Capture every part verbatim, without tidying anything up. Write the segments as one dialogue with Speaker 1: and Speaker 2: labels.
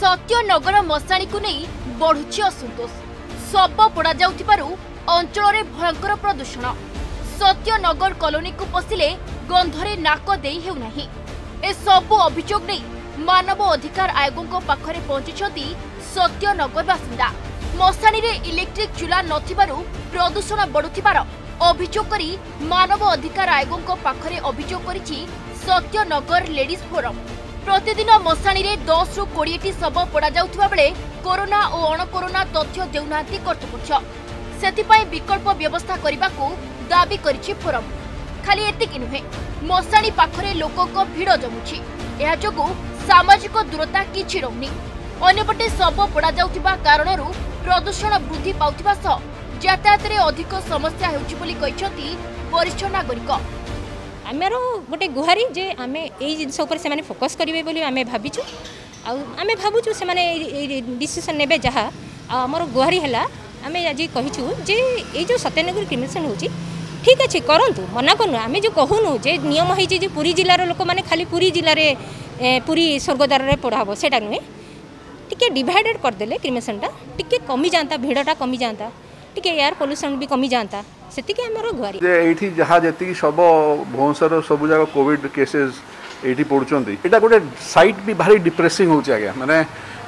Speaker 1: सत्यनगर मशाणी को नहीं बढ़ुची असंतोष शब पोड़ा जाउथिबारु अंचल रे भयंकर प्रदूषण सत्यनगर कॉलोनी को पशिले गंधरे नाक देई हेउ नाही ए सबु अभियोग नहीं मानव अधिकार आयोगों पाखरे पहुंची सत्यनगर बासिंदा मशाणी रे इलेक्ट्रिक चूल्हा नथिबारु प्रदूषण बढ़ुथिबार अभियोग करी मानव अधिकार आयोगों पाखरे अभियोग करिछि सत्यनगर लेडीज फोरम। प्रतिदिन मशाणी रे दस रु कोड़े शब पोड़ा जाउथिबा बेले कोरोना और अणकोरोना तथ्य देउनांती कर्तृपक्ष सेथिपाई विकल्प व्यवस्था करबाकू दाबी करिछि फोरम। खाली एतिकी नुहे मशाणी पाखरे लोकों भिड़ जमुछि एहा जोगु सामाजिक दूरता किछि रहुनी अन्यपटे शब पोड़ा जाउथिबा कारणरू प्रदूषण वृद्धि पाउथिबा सह यातायात रे अधिक समस्या हेउछि बोली कहिसथि वरिष्ठ नागरिक।
Speaker 2: आमर गोटे गुहारी जे आमे एई जिनस ऊपर से माने फोकस करिवे बोली आमे भाबिछु आ आमे भाबुछु से माने डिसीजन नेबे जहा आमर गुहारी हला आमे आज कहिछु जे ए जो सत्यनगर क्रिमिनेशन होची ठीक अच्छे करंतु मना करनु आमे जो कहूनु जे नियम है जे पुरी जिलार लोक माने खाली पुरी जिले पुरी स्वर्गद्वार रे पड़ा हम सेटा नुहे टिके डिवाइडेड करदेले क्रिमिनेशनटा टिके कमी जाता भिड़टा कमी जाता टिके एयर पोल्यूशन भी कमी जाता सेतिके हमरो गुहारी
Speaker 3: जे एठी जहा जेति सब भुवनेश्वर सब जगह कोविड केसेस एठी पड़ुचंती एटा गोटे साइट भी भारी डिप्रेसिंग होची आगे माने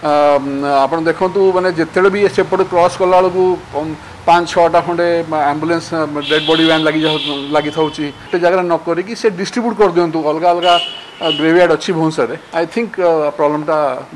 Speaker 3: आपण देखंतु माने जेतेले भी सेपट क्रॉस कला को पांच छटा खंडे एम्बुलेंस डेड बॉडी वैन लगी लगी थाउची ते जगह न करी कि से डिस्ट्रीब्यूट कर दियंतु अलगा अलगा ग्रेवयार्ड अच्छी भुवनेश्वर आई थिंक प्रॉब्लम टा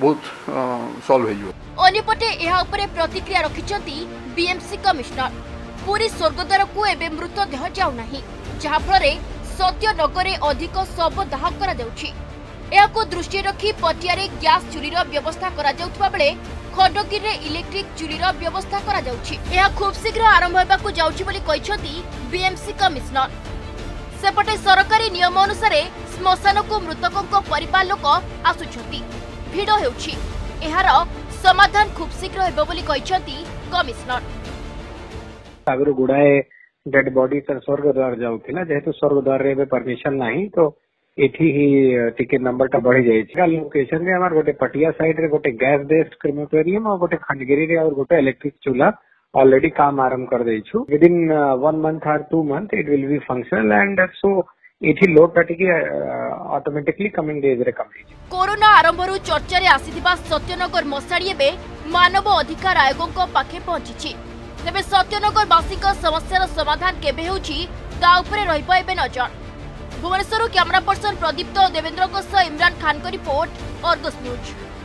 Speaker 3: बहुत सॉल्व हो जिवो।
Speaker 1: अन्यपटे एहा उपरे प्रतिक्रिया रखिचंती बीएमसी कमिश्नर पूरी स्वर्गद्वार को एबे मृतदेह जाउ नाही जहा फଳରେ सत्यनगर रे अधिक शव दाह करा जाउछि एहाको दृष्टि रखी पटियारे गैस चुरीर व्यवस्था करा जाउथबा बेले खंडगिरी रे इलेक्ट्रिक चुरीर व्यवस्था करा जाउछि एहा खूब शीघ्र आरंभ हेबाकू जाउछि बोली कहिसथि बीएमसी कमिश्नर। सेपटे सरकारी नियम अनुसार श्मशान को मृतकों परिवार लोक आसुछंती भिड़ हेउछि एहार समाधान खूब शीघ्र हेबो बोली कहिसथि कमिश्नर।
Speaker 4: आगु गुड़ाए डेड बॉडी स्वर्गद्वार जाऊला जेहेतु स्वर्गद्वार रे परमिशन नहीं तो एठी ही टिकट नंबर टा बढ़ी जाए लोकेशन रे हमार गोटे पटिया साइड रे गोटे गैस बेस्ड क्रिमेटोरियम और गोटे खंडगिरी रे और गोटे इलेक्ट्रिक चूल्हा ऑलरेडी काम आरंभ कर देछु within one month or two month it will be functional and so एठी लोड टाटिकी ऑटोमेटिकली कमिंग डेज रे कंप्लीट।
Speaker 1: कोरोना आरंभरू चर्चा रे आसीथिबा सत्यनगर मशाणी एबे मानव अधिकार आयोगों पाखे पहुंची तेबे सत्यनगर वासी समस्यार समाधान केबे होउछि ता उपरे रहिबा एबे नजर। भुवनेश्वर कैमरा पर्सन प्रदीप्त देवेंद्र इमरान खान को रिपोर्ट अर्गस न्यूज।